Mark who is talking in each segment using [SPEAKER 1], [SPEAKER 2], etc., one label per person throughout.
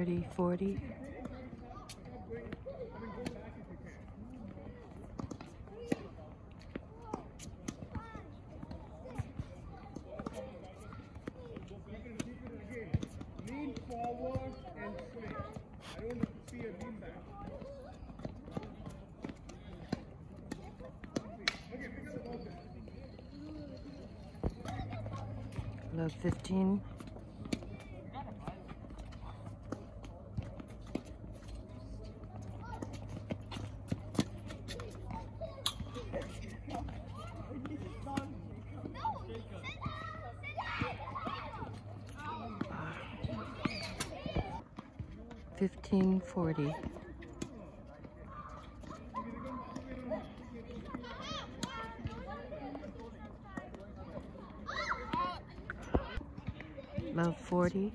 [SPEAKER 1] 30-40.
[SPEAKER 2] Lean forward and swing. I don't see a lean back. Okay, pick up the ball there.
[SPEAKER 1] Love 15. Uh, 15-40. Love 40.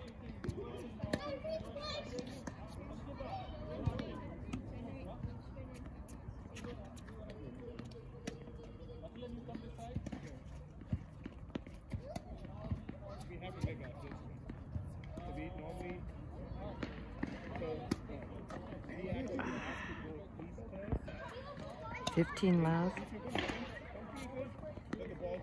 [SPEAKER 2] We have to make our system. So we normally, we actually have to go these first.
[SPEAKER 1] 15 love.
[SPEAKER 2] Let the ball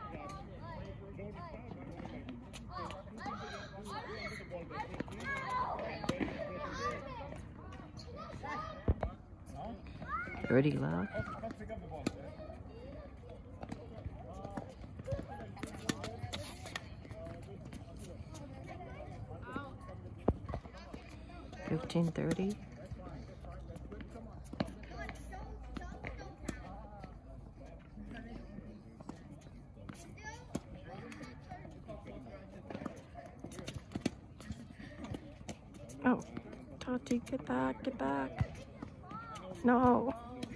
[SPEAKER 2] grab.
[SPEAKER 1] 30 love.
[SPEAKER 2] Let's pick up the ball.
[SPEAKER 1] 15-30. Oh, Taty, get back, get back. No.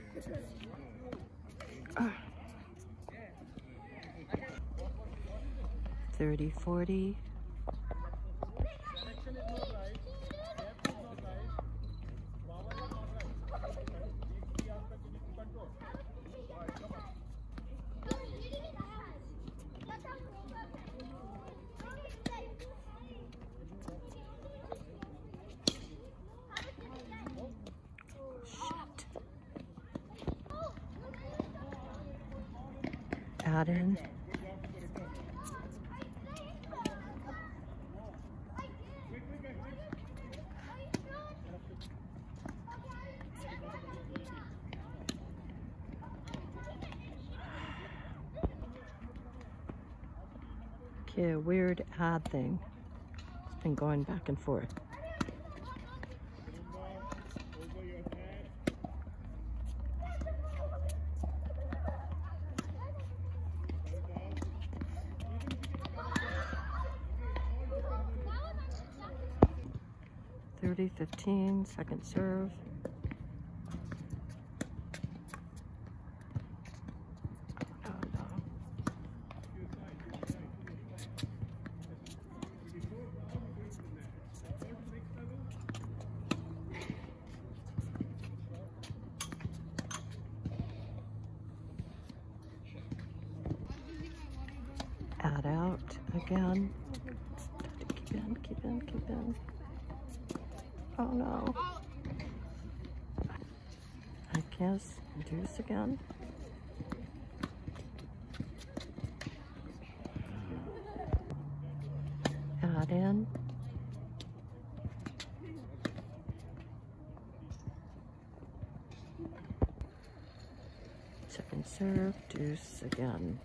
[SPEAKER 1] 30-40. Add in. Okay, a weird add thing. It's been going back and forth. $30-15, second serve. Oh, no. Add out again. Keep in, keep in, keep in. Oh no. I guess deuce again. Add in. Second serve, deuce again.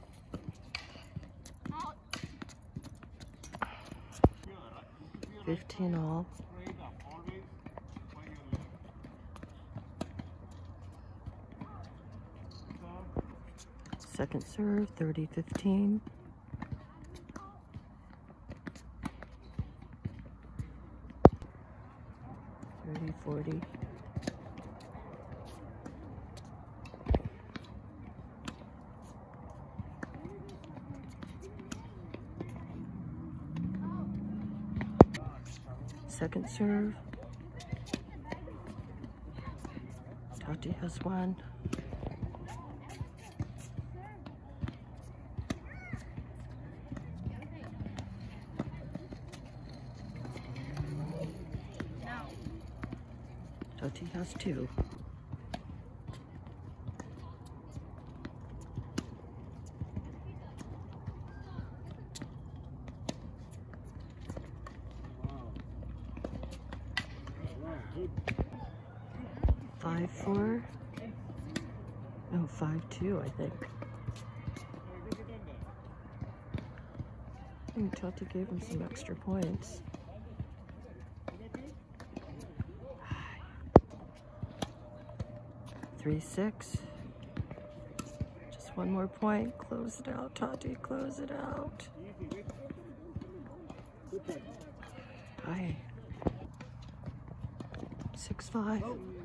[SPEAKER 1] $15 all. Second serve, 30-15. $30-40. Second serve. Taty has one. Taty has 2.
[SPEAKER 2] Good.
[SPEAKER 1] 5-4. No, 5-2, I think. I think Taty gave him some extra points. 3-6. Just one more point. Close it out, Taty. Close it out. Hi. 6-5.